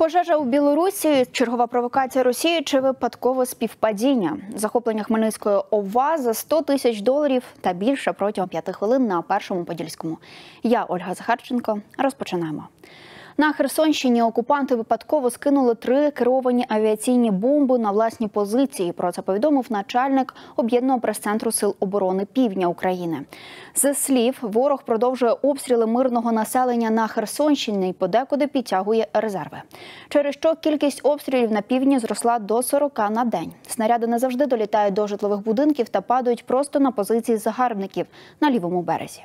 Пожежа у Білорусі, чергова провокація Росії чи випадкове співпадіння? Захоплення Хмельницької ОВА за $100 000 та більше протягом 5 хвилин на Першому Подільському. Я, Ольга Захарченко. Розпочинаємо. На Херсонщині окупанти випадково скинули 3 керовані авіаційні бомби на власні позиції. Про це повідомив начальник Об'єднаного прес-центру Сил оборони Півдня України. Зі слів, ворог продовжує обстріли мирного населення на Херсонщині і подекуди підтягує резерви. Через що кількість обстрілів на півдні зросла до 40 на день. Снаряди не завжди долітають до житлових будинків та падають просто на позиції загарбників на лівому березі.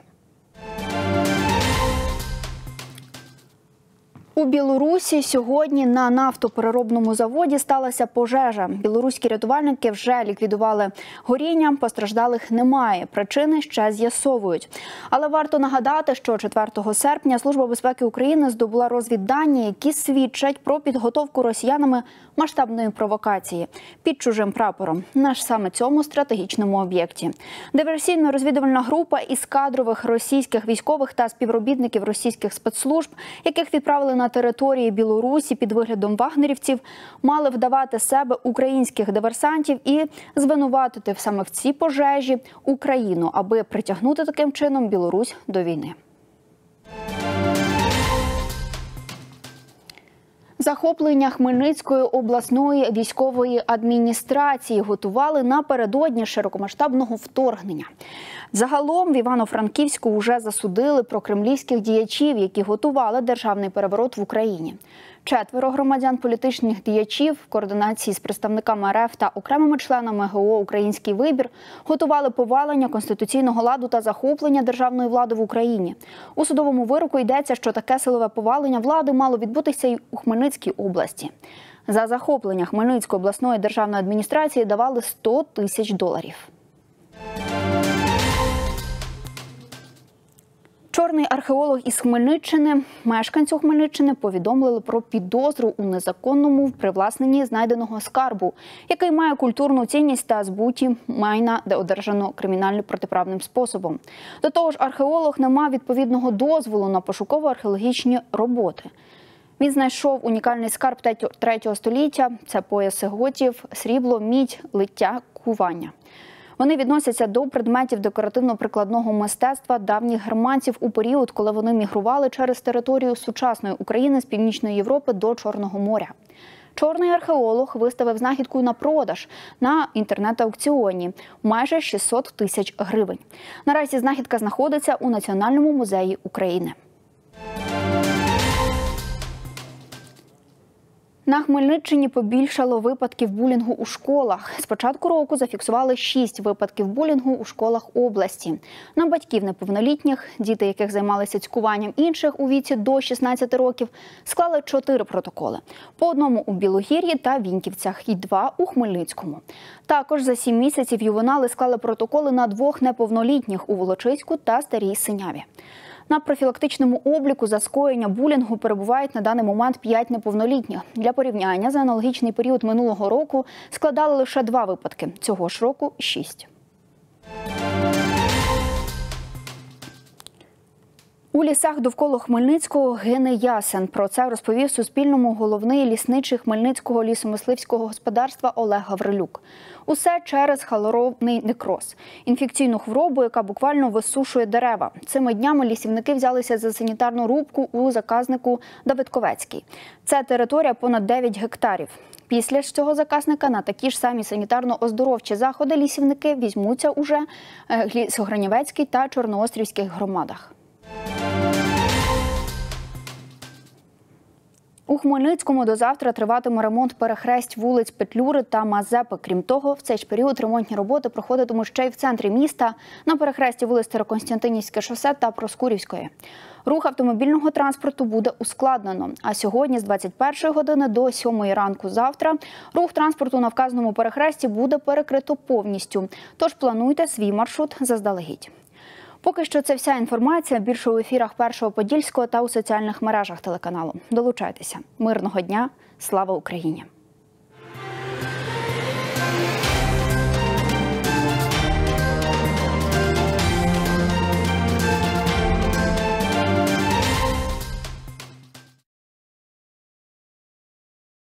У Білорусі сьогодні на нафтопереробному заводі сталася пожежа. Білоруські рятувальники вже ліквідували горіння, постраждалих немає, причини ще з'ясовують. Але варто нагадати, що 4 серпня Служба безпеки України здобула розвіддані, які свідчать про підготовку росіянами масштабної провокації під чужим прапором на саме цьому стратегічному об'єкті. Диверсійно-розвідувальна група із кадрових російських військових та співробітників російських спецслужб, яких відправили на території Білорусі під виглядом вагнерівців, мали вдавати себе українських диверсантів і звинуватити саме в цій пожежі Україну, аби притягнути таким чином Білорусь до війни. Захоплення Хмельницької обласної військової адміністрації готували напередодні широкомасштабного вторгнення. Загалом в Івано-Франківську вже засудили прокремлівських діячів, які готували державний переворот в Україні. 4 громадян політичних діячів в координації з представниками РФ та окремими членами ГО «Український вибір» готували повалення конституційного ладу та захоплення державної влади в Україні. У судовому вироку йдеться, що таке силове повалення влади мало відбутися й у Хмельницькій області. За захоплення Хмельницької обласної державної адміністрації давали $100 000. Чорний археолог із Хмельниччини, мешканцю Хмельниччини, повідомили про підозру у незаконному привласненні знайденого скарбу, який має культурну цінність та збуті майна, де одержано кримінально-протиправним способом. До того ж, археолог не мав відповідного дозволу на пошуково-археологічні роботи. Він знайшов унікальний скарб 3 століття – це пояси готів, срібло, мідь, лиття, кування. Вони відносяться до предметів декоративно-прикладного мистецтва давніх германців у період, коли вони мігрували через територію сучасної України з Північної Європи до Чорного моря. Чорний археолог виставив знахідку на продаж на інтернет-аукціоні – майже 600 000 гривень. Наразі знахідка знаходиться у Національному музеї України. На Хмельниччині побільшало випадків булінгу у школах. З початку року зафіксували 6 випадків булінгу у школах області. На батьків неповнолітніх, діти яких займалися цькуванням інших у віці до 16 років, склали 4 протоколи. По 1 у Білогір'ї та Віньківцях і 2 у Хмельницькому. Також за 7 місяців ювенали склали протоколи на 2 неповнолітніх у Волочиську та Старій Синяві. На профілактичному обліку за скоєння булінгу перебувають на даний момент 5 неповнолітніх. Для порівняння, за аналогічний період минулого року складали лише 2 випадки, цього ж року – 6. У лісах довкола Хмельницького гине ясен. Про це розповів Суспільному головний лісничий Хмельницького лісомисливського господарства Олег Гаврилюк. Усе через халоровний некроз – інфекційну хворобу, яка буквально висушує дерева. Цими днями лісівники взялися за санітарну рубку у заказнику Давидковецький. Це територія понад 9 гектарів. Після ж цього заказника на такі ж самі санітарно-оздоровчі заходи лісівники візьмуться уже в Лісогранівецькій та Чорноострівських громадах. У Хмельницькому до завтра триватиме ремонт перехресть вулиць Петлюри та Мазепи. Крім того, в цей ж період ремонтні роботи проходитимуть ще й в центрі міста, на перехресті вулиць Староконстантинівське шосе та Проскурівської. Рух автомобільного транспорту буде ускладнено. А сьогодні з 21 години до 7 ранку завтра рух транспорту на вказаному перехресті буде перекрито повністю. Тож плануйте свій маршрут заздалегідь. Поки що це вся інформація. Більше у ефірах Першого Подільського та у соціальних мережах телеканалу. Долучайтеся. Мирного дня. Слава Україні!